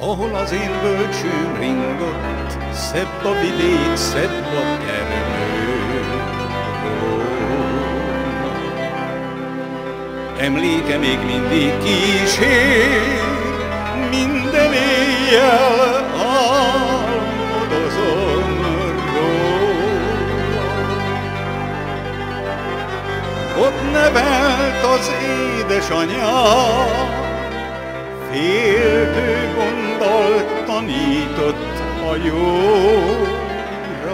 ahol az én bölcsőm ringott, szebb a vidék, szebb a termő. Emléke még mindig kísér, minden éjjel álmodozom róla. Ott nevelt az édesanyám, féltő gonddal tanított a jóra.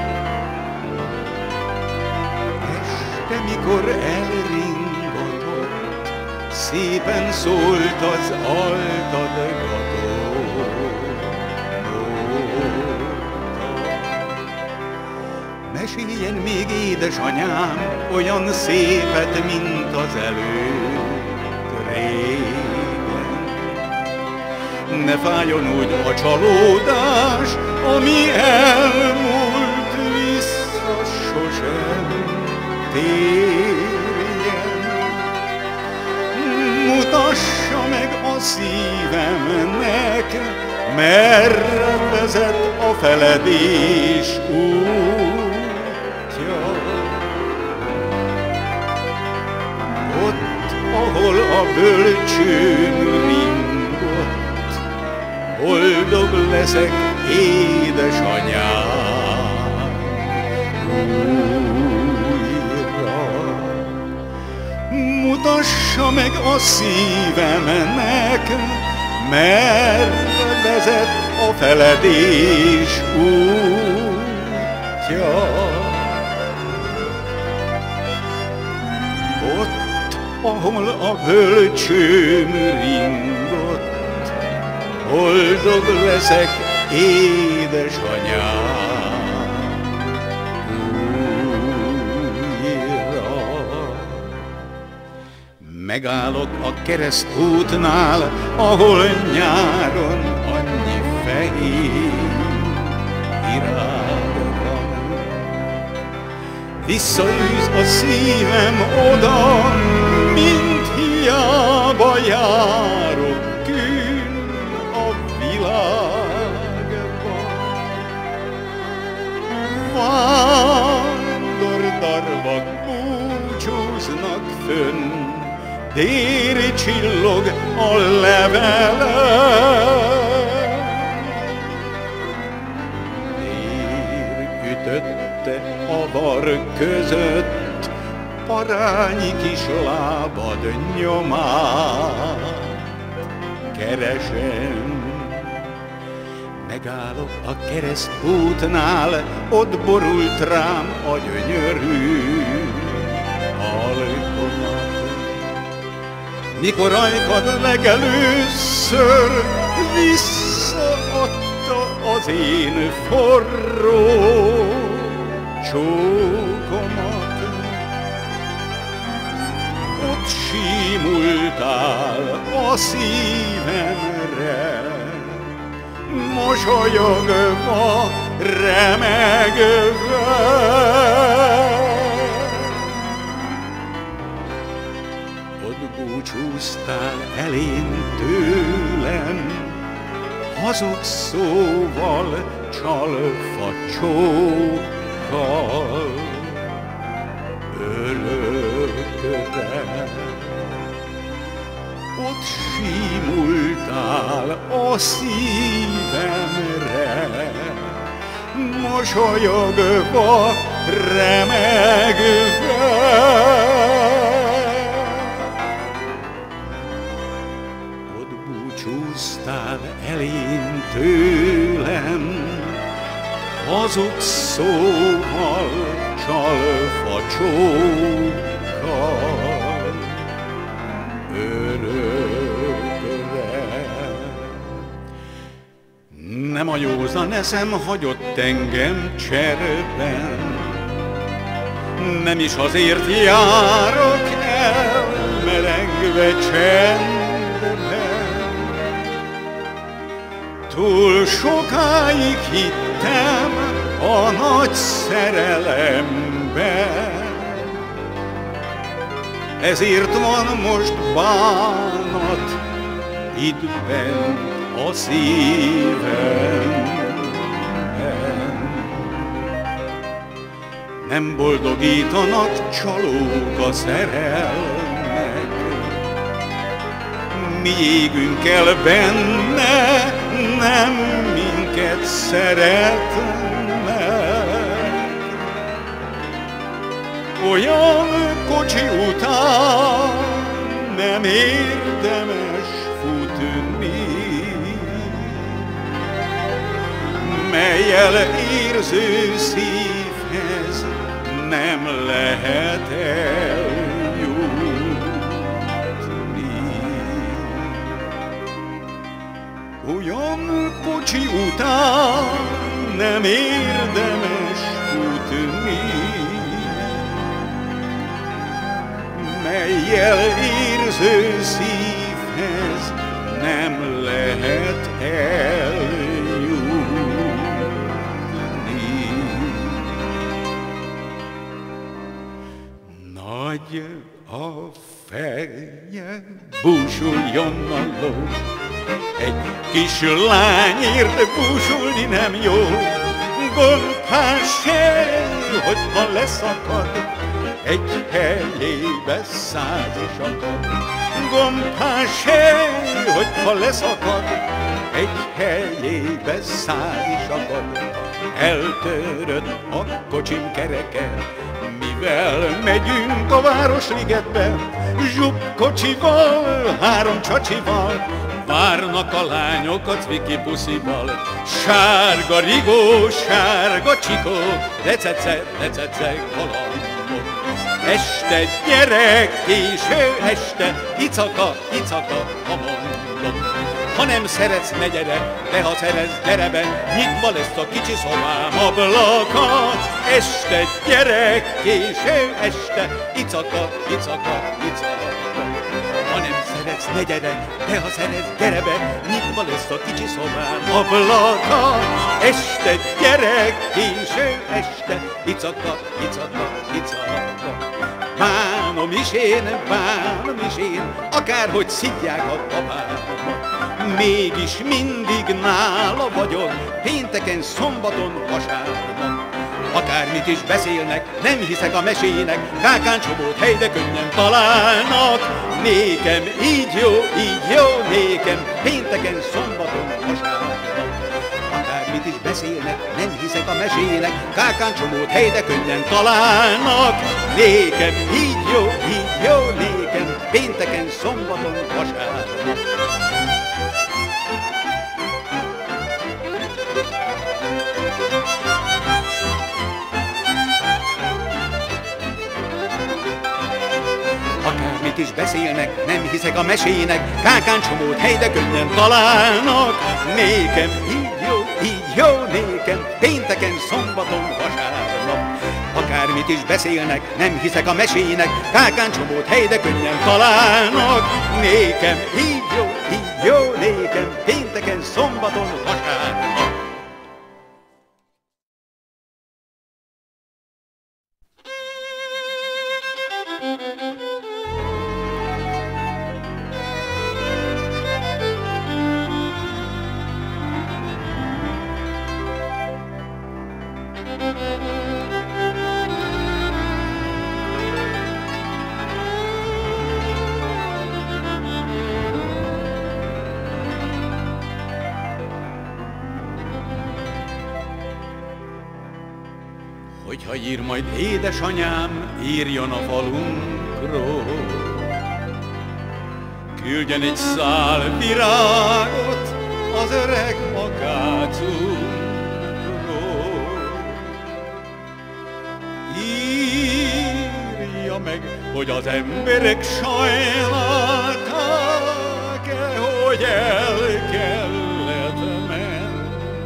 Este, mikor elringatott, szépen szólt az altadgató nóta. Meséljen még édesanyám olyan szépet, mint az előtt régen. Ne fájjon úgy a csalódás, ami elmúlt, vissza sosem térjen. Mutassa meg a szívemnek, merre vezet a feledés útja. Ott, ahol a bölcsőm ringott, boldog leszek, édesanyám, újra. Mutassa meg a szívemnek, merre vezet a feledés útja. Ott, ahol a bölcsőm ringott, boldog leszek, édesanyám, újra. Megállok a keresztútnál, ahol nyáron annyi fehér virág van. Visszaűz a szívem oda, mint hiába járok kün a világban. Vándordarvak búcsúznak fönn, déri csillog a levelem. Dér ütötte a var között, parányi kis lábad nyomát keresem. Megállok a keresztútnál, ott borult rám a gyönyörű alkomat. Mikor ajkad legelőször visszaadta az én forró csókomat, ott símultál a szívemre, mosolyogva, remegve. Búcsúztál el én tőlem, hazug szóval, csalva csókkal, örökre. Ott símultál a szívemre, mosolyogva, remegve. Búcsúztál el én tőlem, hazug szóval, csalva csókkal, örökre. Nem a józan eszem hagyott engem cserben, nem is azért járok el, merengve csendben. Túl sokáig hittem a nagy szerelemben, ezért van most bánat itt bent a szívemben. Nem boldogítanak csalók a szerelmek, mi égünk el benne, nem minket szeretnek. Olyan kocsi után nem érdemes futni, mellyel érző szívhez nem lehet eljutni. Olyan kocsi után nem érdemes futni, mellyel érző szívhez nem lehet eljutni. Nagy a feje, búsuljon a ló, egy kis lányért búsulni nem jó. Gombás hely, hogyha leszakad, egy helyébe 100 is akad. Gombás hely, hogyha leszakad, egy helyébe 100 is akad. Eltörött a kocsim kereke, mivel megyünk a Városligetbe. Zsubkocsival, 3 csacsival, várnak a lányok a cviki puszival. Sárga rigó, sárga csikó, recece, galambok. Este gyerek, késő este, icaka, ha mondom. Ha nem szeretsz, ne gyere, de ha szeretsz, gyere be, nyitva lesz a kicsi szobám ablaka. Este gyerek, késő este, icaka. Ha nem szeretsz, ne gyere, de ha szeretsz, gyere be, nyitva lesz a kicsi szobám ablaka. Este gyerek, késő este, icaka. Bánom is én, akárhogy szidják a papámat. Mégis mindig nála vagyok, pénteken, szombaton, vasárnap. Akármit is beszélnek, nem hiszek a mesének, kákán csomót hely, de könnyen találnak. Nékem így jó, nékem pénteken, szombaton, vasárnap. Akármit is beszélnek, nem hiszek a mesének, kákán csomót hely, de könnyen találnak. Nékem így jó, nékem pénteken, szombaton, vasárnap. Akármit is beszélnek, nem hiszek a mesének, kákán csomót hely, de könnyen találnak. Nékem így jó, nékem pénteken, szombaton, vasárnap. Akármit is beszélnek, nem hiszek a mesének, kákán csomót hely, de könnyen találnak. Nékem így jó, nékem pénteken, szombaton, vasárnap. Hogyha ír majd édesanyám, írjon a falunkról, küldjen egy szál virágot az öreg akácunkról. Írja meg, hogy az emberek sajnálták-e, hogy el kellett mennem.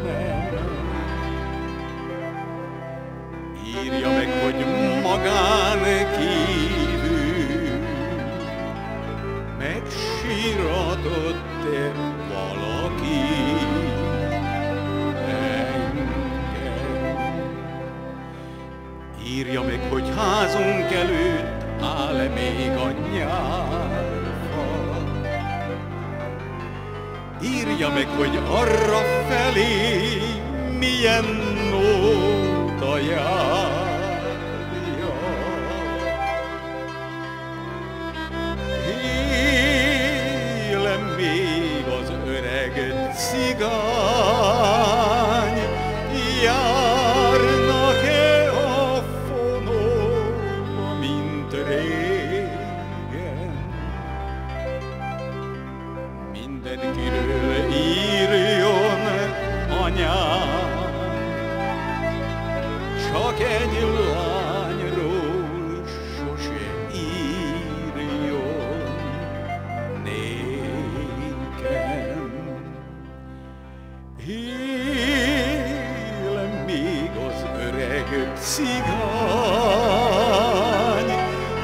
Írja meg, hogy magán kívül megsíratott-e valaki engem. Írja meg, hogy házunk előtt áll-e még a nyárfa. írja meg, hogy arra felé milyen nóta járja. Éle még az öreg cigány, járnak-e a fonomba, mint régen? Mindenkiről írjon anyám, csak egy lányról sose írjon nékem. Éle még az öreg cigány,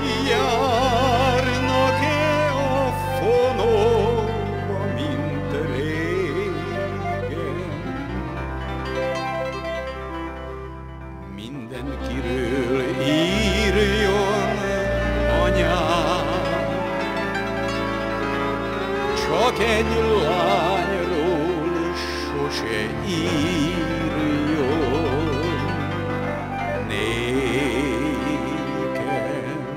járnak-e a fonomba, mint régen? Mindenkiről írjon anyám, csak egy lányról sose írjon nékem.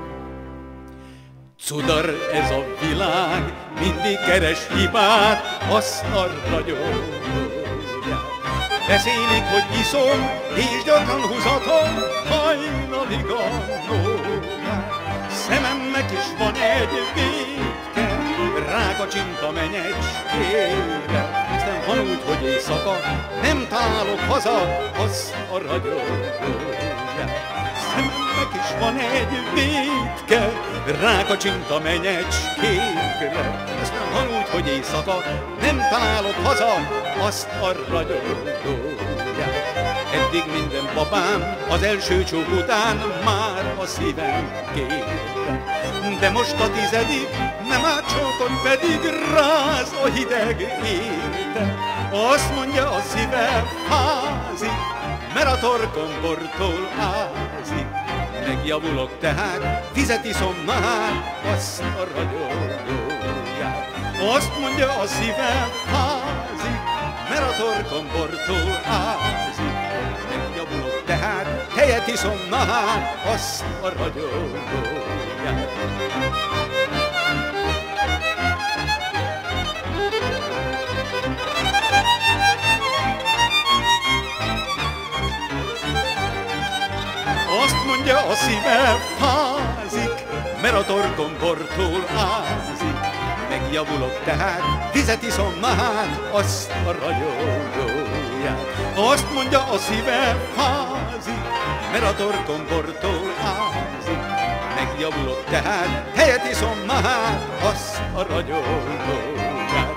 Cudar ez a világ, mindig keres hibát, azt a ragyogóját. Beszélik, hogy iszom, és gyakran húzatom hajnalig a nóját. Szememnek is van egy vétke, rákacsint a menyecskére. Aztán van úgy, hogy éjszaka nem tálok haza, azt a ragyogóját. Szememnek is van egy vétke, rákacsint a menyecskére. Aztán van úgy, hogy éjszaka nem találok haza, azt a ragyogóját. Eddig minden babám az első csók után már a szívem kérte. De most a 10. nem átcsókon pedig ráz a hideg érte. Azt mondja, a szívem házik, mert a torkom bortól ázik. Megjavulok tehát, vizet iszom már, azt a ragyogóját. Azt mondja, a szívem házik, mert a torkom bortól ázik. Megjavulok tehát, tejet iszom már, azt a ragyogóját. Azt mondja, a szívem házik, mert a torkom bortól ázik. Megjavulok tehát, vizet iszom már, azt a ragyogóját. Azt mondja, a szívem házik, mert a torkom bortól ázik. Megjavulok tehát, helyet iszom már, azt a ragyogóját.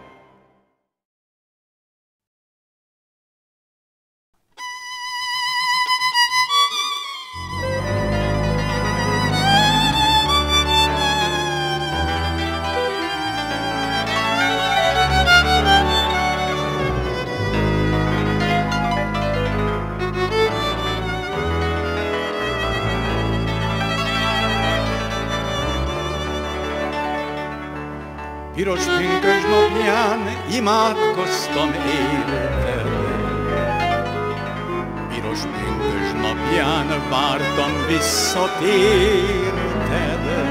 Piros pünkös napján imádkoztam érted, piros pünkös napján vártam visszatérted.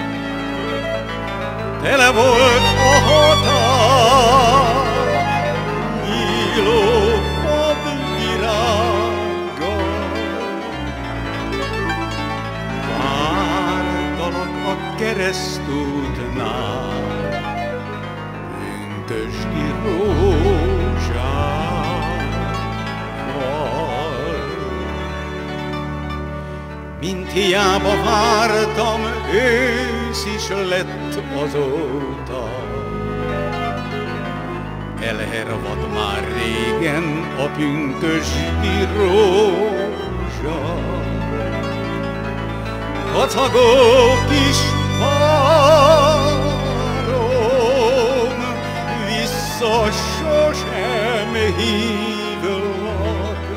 Tele volt a határ, nyíló vadvirággal, vártalak a keresztútnál, pünkösdi rózsákkal. Mint hiába vártam, ősz is lett azóta. Elhervad már régen a pünkösdi rózsa. Kacagó kis vissza sosem hívlak,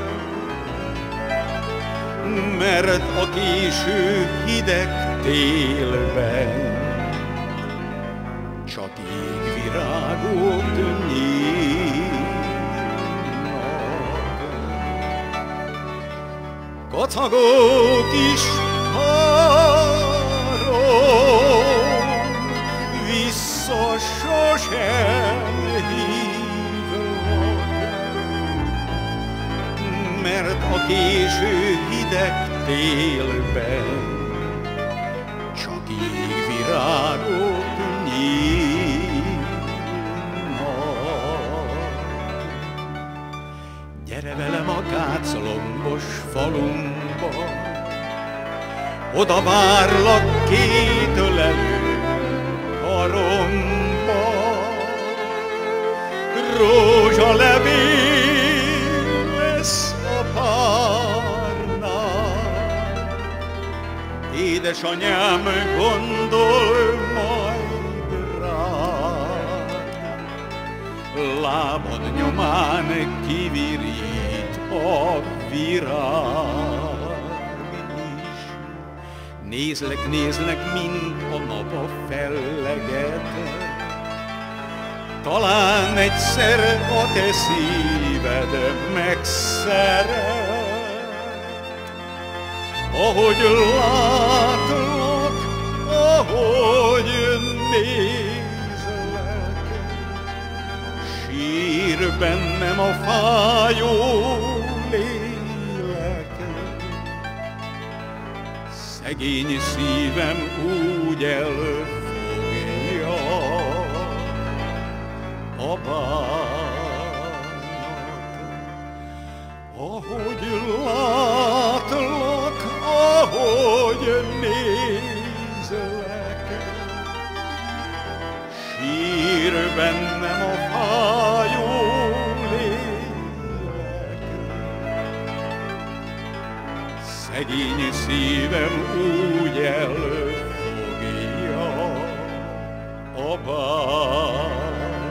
mert a késő hideg télben csak jégvirág virágot nyírnak. Kacagó kis harom vissza sosem hívlak, mert a késő hideg télben csak jégvirágok nyílnak. Gyere velem a káclombos falumba, oda várlak két ölelő karomba. Rózsalevél lesz a párnál, édesanyám gondol majd rád. Lábad nyomán kivirít a virág is. Nézlek, mint a nap a felleget, talán egyszer a te szíved megszeret. Ahogy látlak, ahogy nézlek, sír bennem a fájó lélek. Szegény szívem úgy elfogja a bánat. Ahogy látlak, ahogy nézlek, sír bennem a fájó lélek. Szegény szívem úgy elfogja a bánat.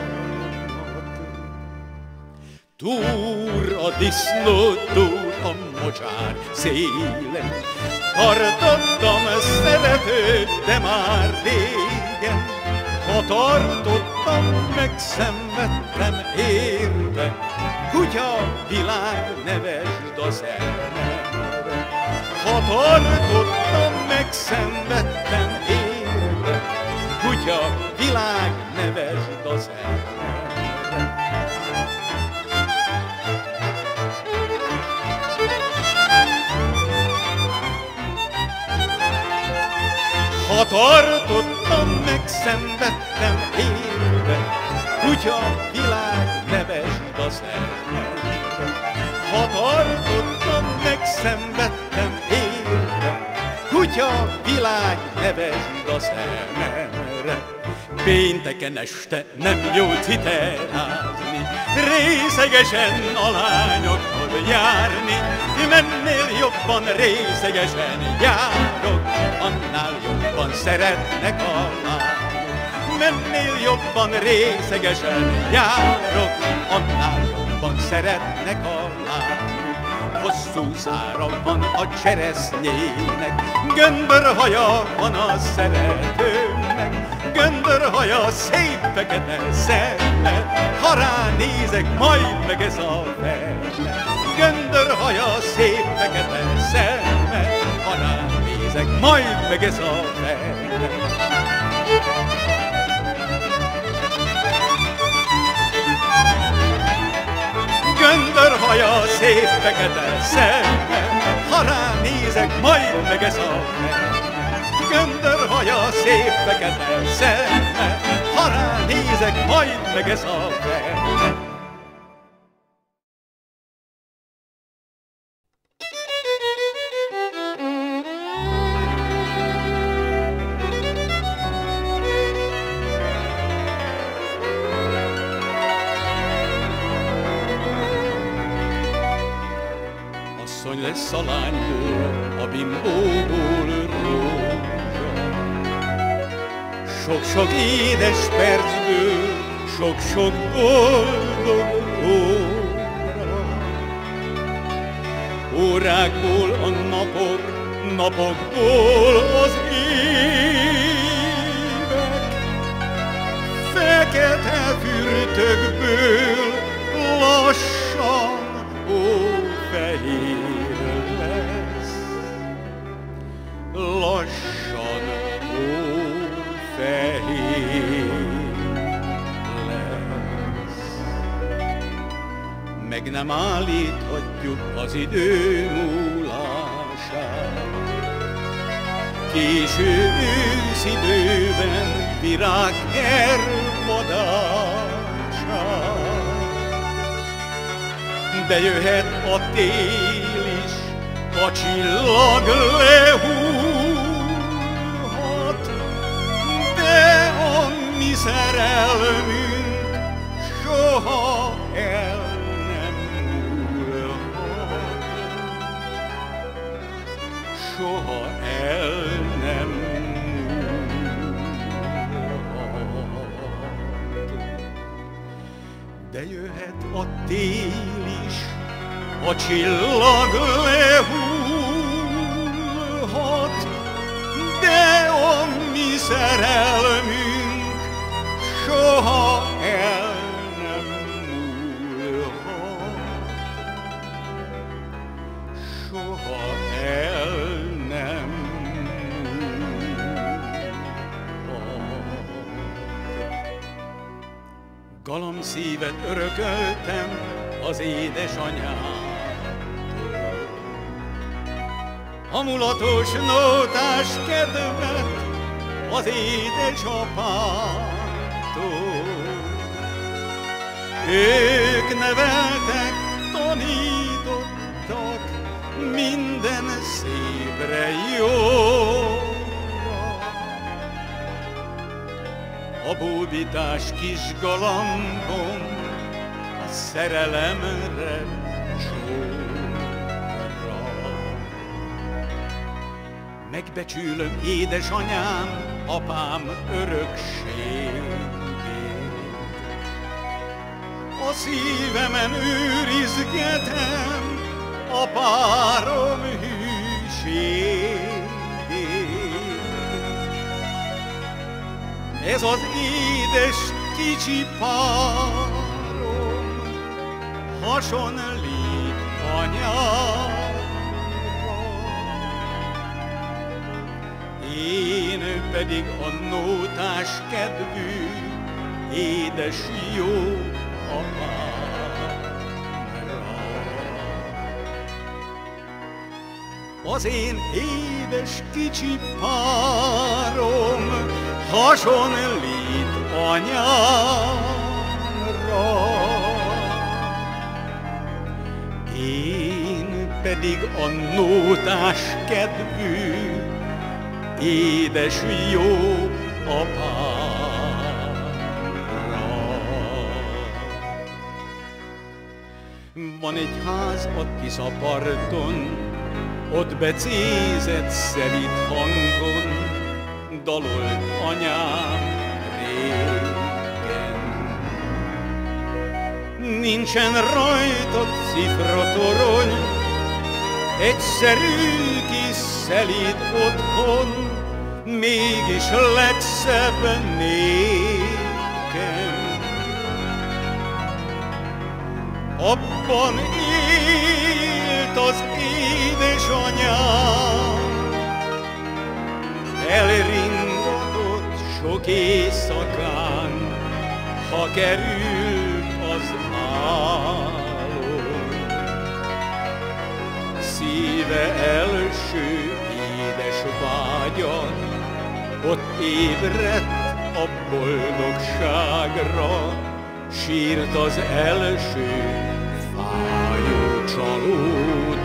Túr a disznó, túr a mocsár szélen, tartottam szeretőt, de már régen. Ha tartottam, megszenvedtem érte, kutya, világ, nevesd a szememre. Ha tartottam, megszenvedtem érte, kutya, világ, nevesd a szememre. Ha tartottam, megszenvedtem élve, kutya, világ, nevesd a szememre. Ha tartottam, megszenvedtem élve, kutya, világ, nevesd a szememre. Pénteken este nem jó citerázni, részegesen a lányokhoz járni. Mennél jobban részegesen járok, annál jobban szeretnek a lányok. Mennél jobban részegesen járok, annál jobban szeretnek a lányok. Hosszú szára van a cseresznyének, göndörhaja van a szeretőmnek. Göndörhaja szép fekete szeme, ha ránézek, majd meg ez a fele. Göndörhaja szép fekete szeme, ha ránézek, majd meg ez a fele. Göndörhaja szép fekete szeme, ha ránézek, majd meg ez a fele. Göndörhaja szép fekete szeme, ha ránézek, majd meg ez a fele. Asszony lesz a lányból, a bimbóból rózsa. Sok-sok édes percből, sok-sok boldog óra. Órákból a napok, napokból az évek. Fekete fürge kötökből lassan hófehér lesz. Lassan hófehér lesz. Meg nem állíthatjuk az idő múlását. Késő őszidőben virág hervadását. De jöhet a tél is, a csillag lehúlhat, de a mi szerelmünk soha el nem múlhat. Soha el nem múlhat. De jöhet a tél is, a csillag lehúlhat, de a mi szerelmünk soha el nem múlhat. Soha el nem múlhat. Galamszívet örököltem az édesanyám, a mulatos nótás kedvet az édesapától. Ők neveltek, tanítottak minden szépre jóra. A bódítás kis galambom a szerelemre csóra. Megbecsülöm édesanyám, apám örökségét. A szívemen őrizgetem a párom hűségét. Ez az édes kicsi párom hasonlít anyámra. Én pedig a nótás kedvű, édes jó apámra. Az én édes kicsi párom hasonlít anyámra. Én pedig a nótás kedvű, édes jó apámra. Van egy ház a Tiszaparton, ott becézett szelíd hangon dalolt anyám régen. Nincsen rajta cifratorony, egyszerű kis szelíd otthon, mégis legszebb nékem. Abban élt az édesanyám, elringatott sok éjszakán, ha került az álom. Szíve első édes vágya ott ébredt a boldogságra, sírt az első fájó csalódáskor.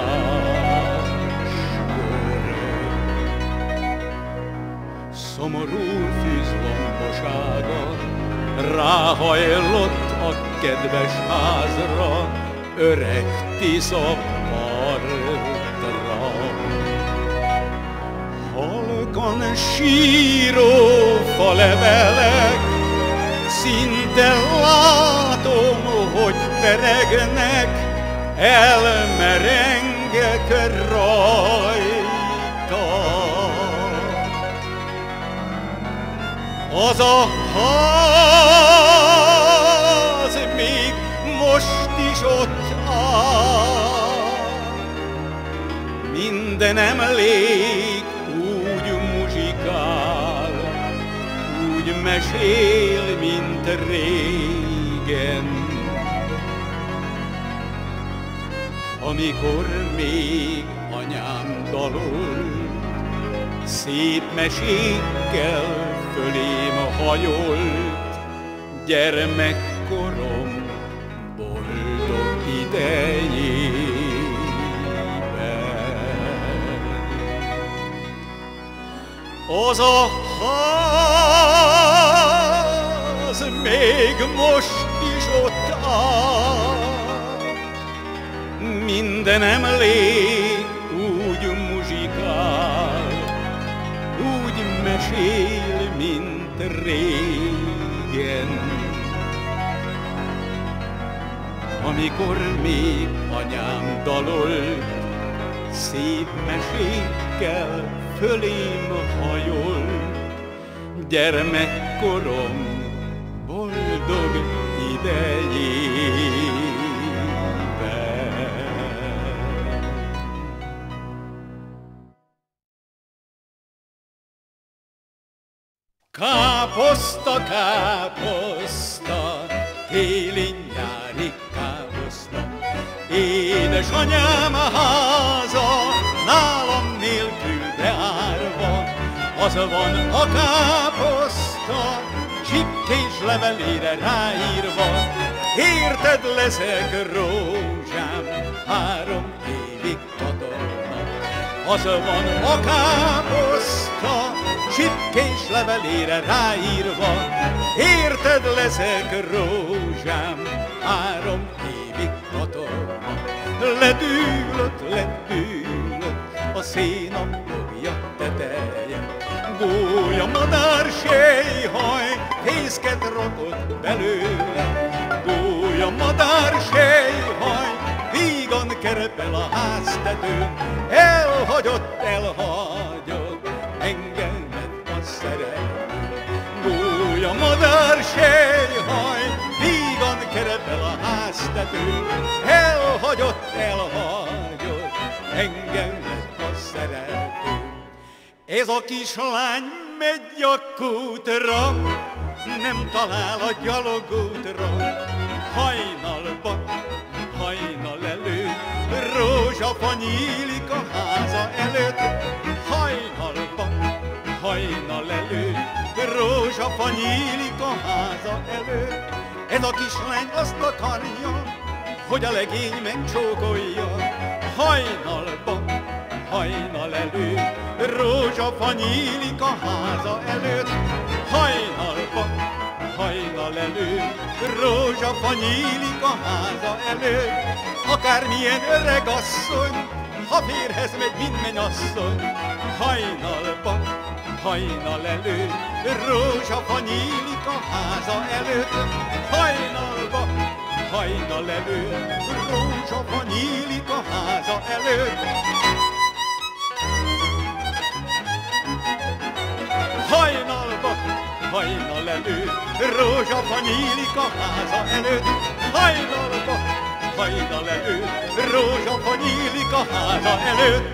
Szomorú fűzlombosága ráhajlott a kedves házra, öreg Tiszapartra. Halkan síró falevelek, szinte látom, hogy peregnek, elmerengek rajta. Az a ház most is ott áll. Minden emlék úgy muzsikál, úgy mesél, mint régen. Amikor még anyám dalol, szép mesékkel fölém hajolt, gyermekkorom boldog idejében. Az a ház még most is ott áll, minden emlék úgy muzsikál, úgy mesél, mint régen. Amikor még anyám dalolt, szép mesékkel fölém hajolt, gyermekkorom boldog idejében. Káposzta, káposzta, téli-nyári káposzta, édesanyám háza, nálam nélkül beárva. Az van a káposzta, csipkés levelére ráírva, érted leszek rózsám, 3 évig katonna. Az van a káposzta, csipkés levelére ráírva, érted leszek rózsám, 3 évig katona. Ledűlök, ledűlök a szénablója teteje, gólya madár sejhaj, fészket rakott belőle. Gólya madár sejhaj, vígan kerepel a háztetőn, elhagyott, elhagyott engemet a szerelem. Gólya madár sejhaj, vígan kerepel a háztetőn, elhagyott, elhagyott engemet a szerelem. Ez a kislány megy a kútra, nem talál a gyalogútra. Hajnalban, hajnal előtt, rózsafa nyílik a háza előtt. Hajnalban, hajnal előtt, rózsafa nyílik a háza előtt. Ez a kislány azt akarja, hogy a legény megcsókolja. Hajnalban, hajnal előtt, rózsafa nyílik a háza előtt. Hajnalban, hajnal előtt, rózsafa nyílik a háza előtt. Akármilyen öreg asszony, ha férhez megy, mint mennyasszony. Hajnalban, hajnal előtt, rózsafa nyílik a háza előtt. Hajnalban, hajnal előtt, rózsafa nyílik a háza előtt. Hajnalban, hajnal előtt, rózsafa nyílik a háza előtt. Hajnalban, hajnal előtt, rózsafa nyílik a háza előtt.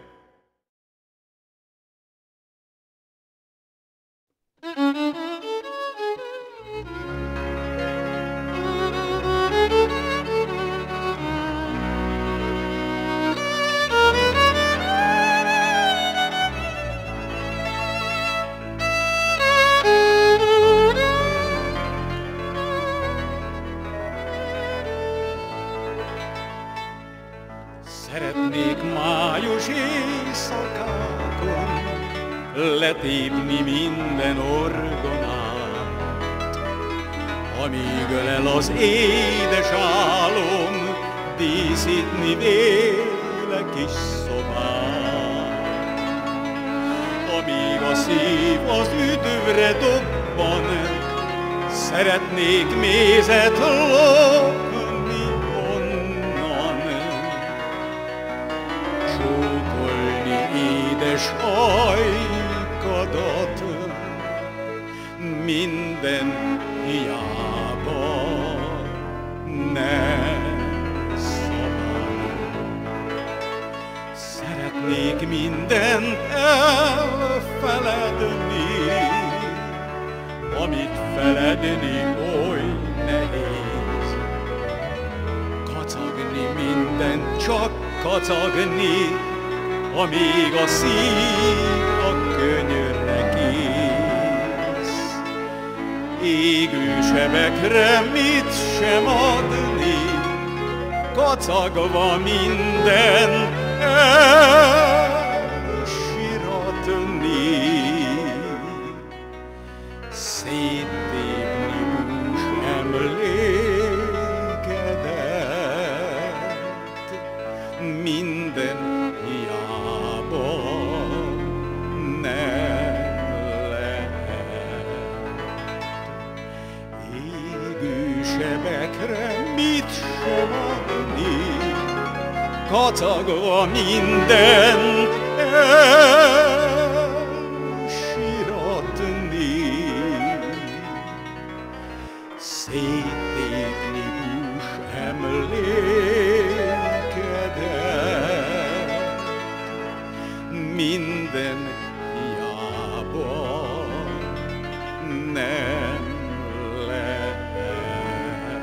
Szeretnék május éjszakákon letépni minden orgonát, amíg ölel az édes álom, díszítni véle kis szobát. Amíg a szív az üdvre dobban, szeretnék mézet lopni onnan, csókolni édes ajkadat, minden hiába nem. mindent elfeledni, amit feledni oly nehéz. Kacagni mindent, csak kacagni, amíg a szív a könyörre kész. Égő sebekre mit sem adni, kacagva minden elsiratni. Széttépni bús emlékedet, minden hiába nem lehet. Égő sebekre mit sem adni, kacagva minden elsiratni. Széttépni bús emlékedet, minden hiába nem lehet.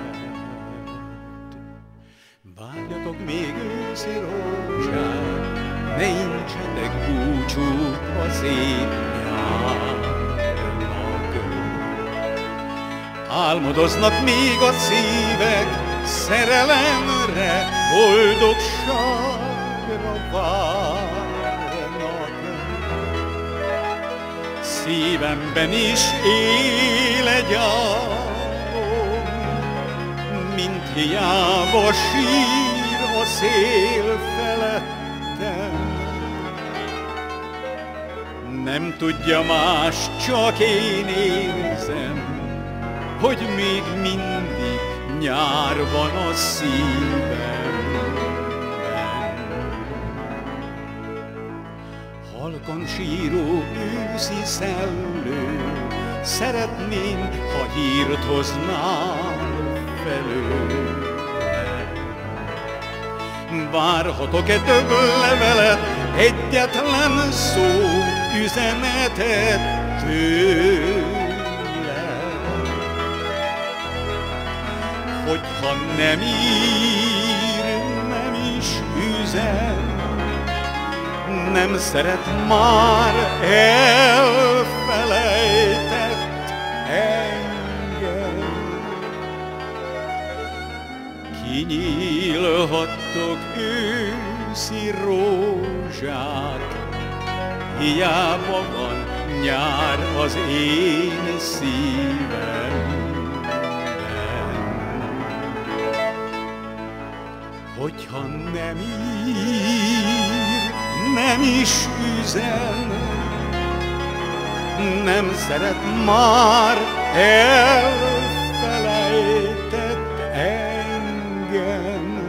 Várjatok még őszi rózsát, ne intsetek búcsút a szép nyárnak. Álmodoznak még a szívek szerelemre, boldogságra várnak. Szívemben is él egy álom, mint hiába sír a szél felettem. Nem tudja más, csak én érzem, hogy még mindig nyár van a szívemben. Halkan síró őszi szellő, szeretném, ha hírt hoznál felőlem. Várhatok-e több levelet, egyetlen szó, üzenetet tőlem? Hogyha nem ír, nem is üzen, nem szeret már, elfelejtett engem. Kinyílhattok őszi rózsák, hiába van nyár az én szívemben. Hogyha nem ír, nem is üzen, nem szeret már, elfelejtett engem.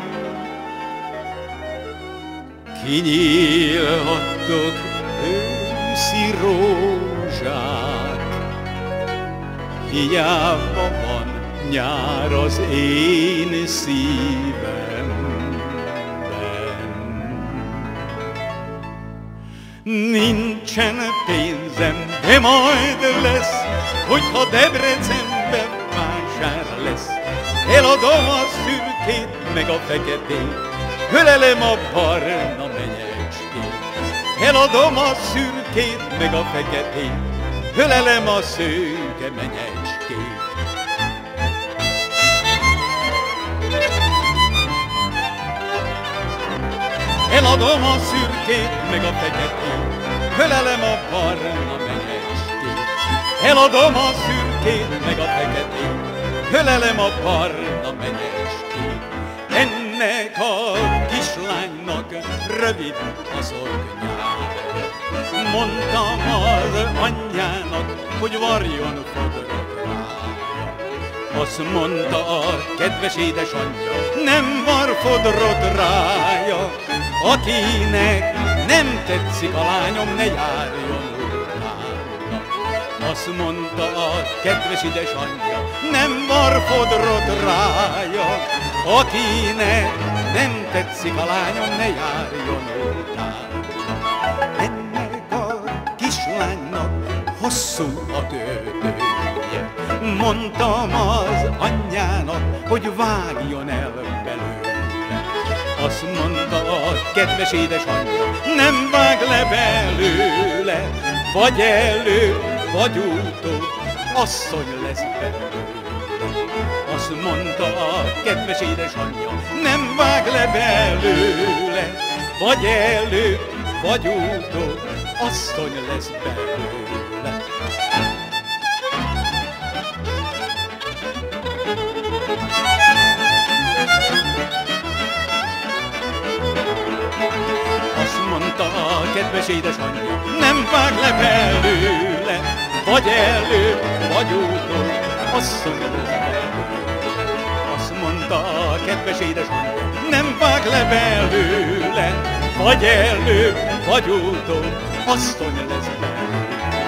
Kinyílhattok őszi rózsák, hiába van nyár az én szívemben. Nincsen pénzem, de majd lesz, hogyha Debrecenben vásár lesz. Eladom a szürkét meg a feketét, ölelem a barna menyecskét. Eladom a szürkét meg a feketét, ölelem a szőke menyecskét. Eladom a szürkét meg a feketét, ölelem a barna menyecskét. Eladom a szürkét meg a feketét, ölelem a barna menyecskét. Ennek a kislánynak rövid a szoknyája, mondtam az anyjának, hogy varjon fodrot rája. Azt mondta a kedves édesanyja, nem var fodrot rája. Akinek nem tetszik a lányom, ne járjon utána. Azt mondta a kedves édesanyja, nem var fodrot rája. Akinek nem tetszik a lányom, ne járjon után. Ennek a kislánynak hosszú a tőtője, mondtam az anyjának, hogy vágjon el belőle. Azt mondta a kedves édesanyja, nem vág le belőle, vagy elő, vagy útó, asszony lesz belőle. Azt mondta a kedves édesanyja, nem vág le belőle, vagy elő, vagy útó, asszony lesz belőle. Azt mondta a kedves édesanyja, nem vág le belőle, vagy elő, vagy útó, asszony lesz belőle. Azt mondta a kedves édesanyja, nem vág le belőle, vagy elő, vagy útó, asszony lesz belőle.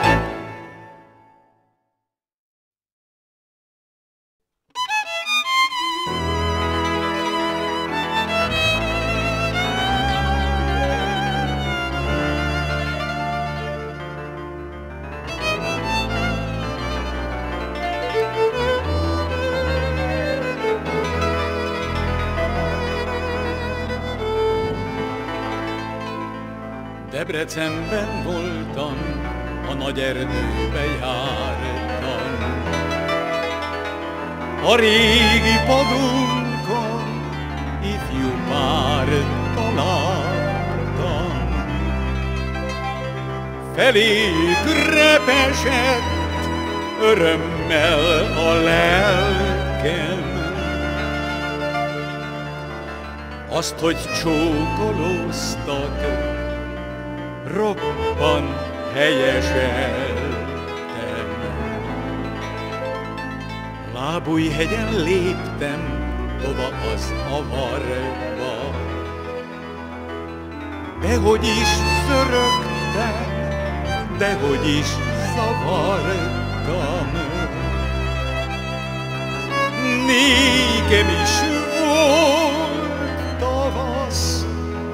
Debrecenben voltam, a nagy erdőbe jártam. A régi padunkon ifjú párt találtam. Feléjük repesett örömmel a lelkem. Azt, hogy csókolóztak, roppan helyeseltem. Lábújhegyen léptem tova az avarba, dehogy is zörögtem, dehogy is zavartam. Nékem is volt tavasz,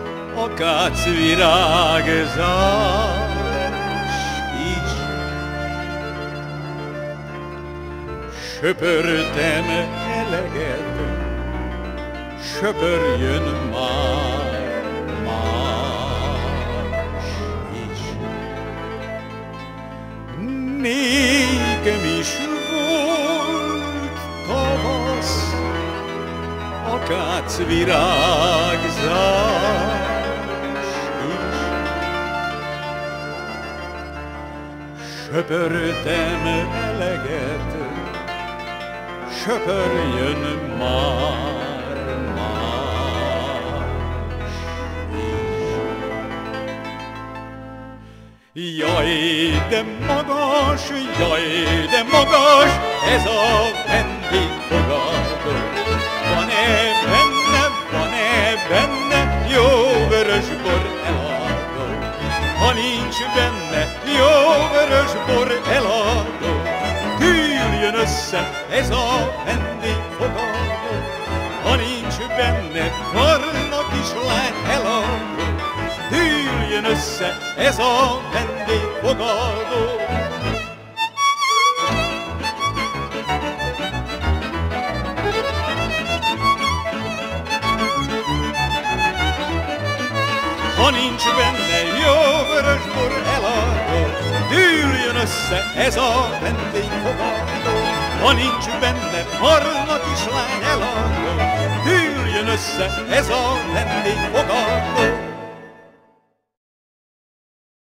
akácvirágzás is. Söpörtem eleget, söpörjön már más is. Nékem is volt tavasz, akácvirágzás. Söpörtem eleget, söpörjön már más is. Jaj, de magas, ez a vendégfogadó. Van-e benne jó vörösbor eladó? Ha nincs benne jó vörösbor eladó, gyűjjön össze ez a vendégfogadó. Ha nincs benne barna kislány eladó, gyűjjön össze ez a vendégfogadó. Ha nincs benne jó vörösbor eladó, gyűjjön össze ez a vendégfogadó. Ha nincs benne barna kislány eladó, gyűjjön össze ez a vendégfogadó.